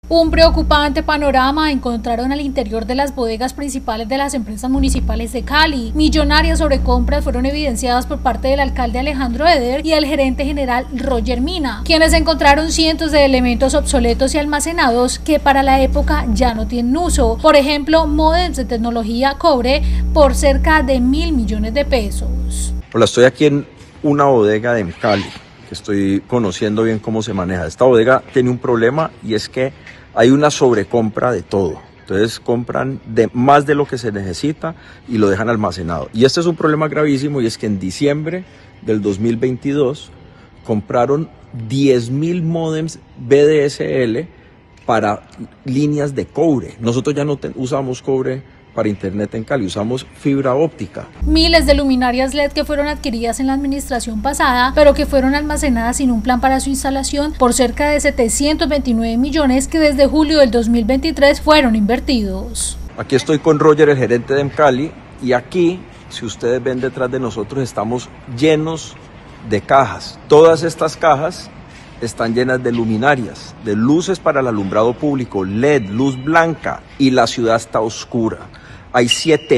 Un preocupante panorama encontraron al interior de las bodegas principales de las empresas municipales de Cali. Millonarias sobrecompras fueron evidenciadas por parte del alcalde Alejandro Eder y el gerente general Roger Mina, quienes encontraron cientos de elementos obsoletos y almacenados que para la época ya no tienen uso. Por ejemplo, módems de tecnología cobre por cerca de 1.000 millones de pesos. Hola, estoy aquí en una bodega de Cali, que estoy conociendo bien cómo se maneja. Esta bodega tiene un problema y es que hay una sobrecompra de todo. Entonces compran más de lo que se necesita y lo dejan almacenado. Y este es un problema gravísimo, y es que en diciembre del 2022 compraron 10.000 módems VDSL para líneas de cobre. Nosotros ya no usamos cobre para internet en Cali, usamos fibra óptica. Miles de luminarias LED que fueron adquiridas en la administración pasada, pero que fueron almacenadas sin un plan para su instalación por cerca de 729 millones que desde julio del 2023 fueron invertidos. Aquí estoy con Roger, el gerente de Cali, y aquí, si ustedes ven detrás de nosotros, estamos llenos de cajas. Todas estas cajas están llenas de luminarias, de luces para el alumbrado público, LED, luz blanca, y la ciudad está oscura. Hay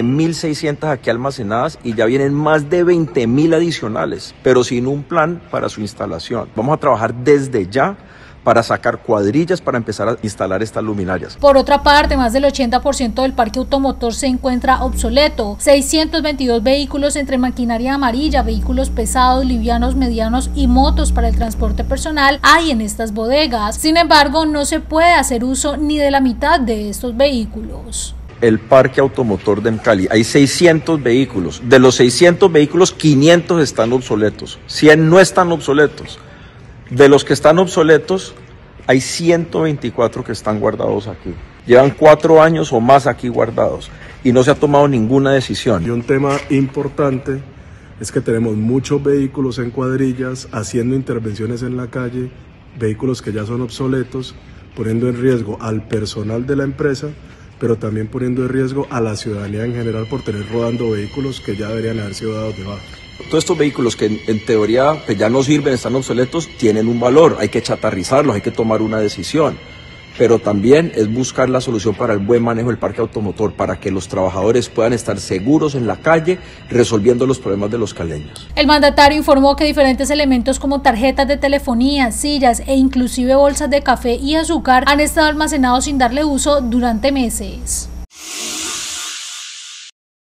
7.600 aquí almacenadas y ya vienen más de 20.000 adicionales, pero sin un plan para su instalación. Vamos a trabajar desde ya para sacar cuadrillas para empezar a instalar estas luminarias. Por otra parte, más del 80% del parque automotor se encuentra obsoleto. 622 vehículos entre maquinaria amarilla, vehículos pesados, livianos, medianos y motos para el transporte personal hay en estas bodegas. Sin embargo, no se puede hacer uso ni de la mitad de estos vehículos. El parque automotor de Cali, hay 600 vehículos. De los 600 vehículos, 500 están obsoletos, 100 no están obsoletos. De los que están obsoletos, hay 124 que están guardados aquí. Llevan 4 años o más aquí guardados y no se ha tomado ninguna decisión. Y un tema importante es que tenemos muchos vehículos en cuadrillas haciendo intervenciones en la calle, vehículos que ya son obsoletos, poniendo en riesgo al personal de la empresa, pero también poniendo en riesgo a la ciudadanía en general por tener rodando vehículos que ya deberían haber sido dados de baja. Todos estos vehículos que en teoría pues ya no sirven, están obsoletos, tienen un valor, hay que chatarrizarlos, hay que tomar una decisión. Pero también es buscar la solución para el buen manejo del parque automotor, para que los trabajadores puedan estar seguros en la calle resolviendo los problemas de los caleños. El mandatario informó que diferentes elementos como tarjetas de telefonía, sillas e inclusive bolsas de café y azúcar han estado almacenados sin darle uso durante meses.